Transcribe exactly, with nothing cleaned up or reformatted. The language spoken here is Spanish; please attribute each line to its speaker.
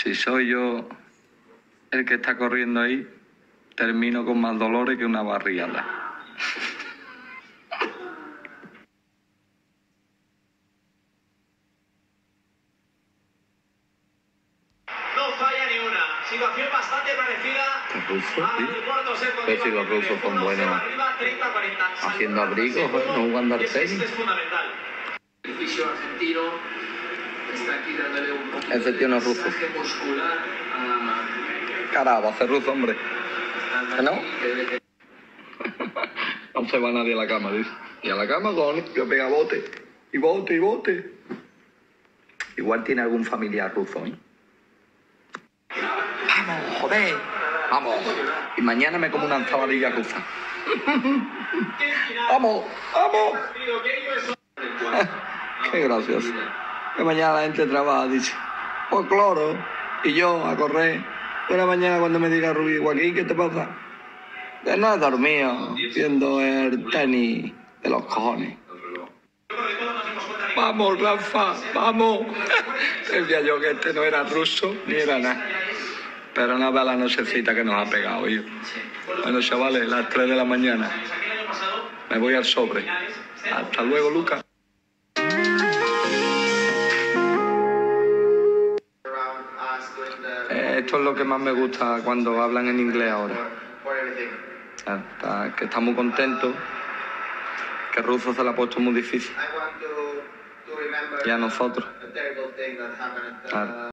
Speaker 1: Si soy yo el que está corriendo ahí, termino con más dolores que una barriada.
Speaker 2: No falla ni una. Situación bastante parecida.
Speaker 3: Ruso,
Speaker 2: al
Speaker 3: tío.
Speaker 2: cuarto set con
Speaker 3: Pero si los rusos son buenos
Speaker 2: arriba, treinta cuarenta.
Speaker 3: haciendo abrigos, ¿eh? No jugando al
Speaker 2: Y es que
Speaker 3: tenis.
Speaker 2: esto es fundamental.
Speaker 4: El fisio argentino está aquí dándole un poquito
Speaker 3: Ese tío no es
Speaker 4: de
Speaker 3: ruso.
Speaker 4: masaje muscular a...
Speaker 1: Carajo, va a ser ruso, hombre.
Speaker 4: a
Speaker 1: ¿Que no?
Speaker 4: que debe tener.
Speaker 1: No se va nadie a la cama, dice. Y a la cama, con yo pega bote. Y bote, y bote. Igual tiene algún familiar ruso, ¿eh? Vamos, joder. Vamos. Y mañana me como una ensaladilla rusa. Vamos, vamos. Qué gracioso. Que mañana la gente trabaja, dice. Pues claro. Y yo a correr. Buena mañana cuando me diga Rubí, Joaquín, ¿qué te pasa? Que no he dormido viendo el tenis de los cojones. Vamos, Rafa, vamos. Decía yo que este no era ruso ni era nada. Pero no vea la nochecita que nos ha pegado, yo. Bueno, chavales, las tres de la mañana. Me voy al sobre. Hasta luego, Lucas. Eh, Esto es lo que más me gusta cuando hablan en inglés ahora. Está- que está muy contento, que el ruso se le ha puesto muy difícil. Y a nosotros. Claro.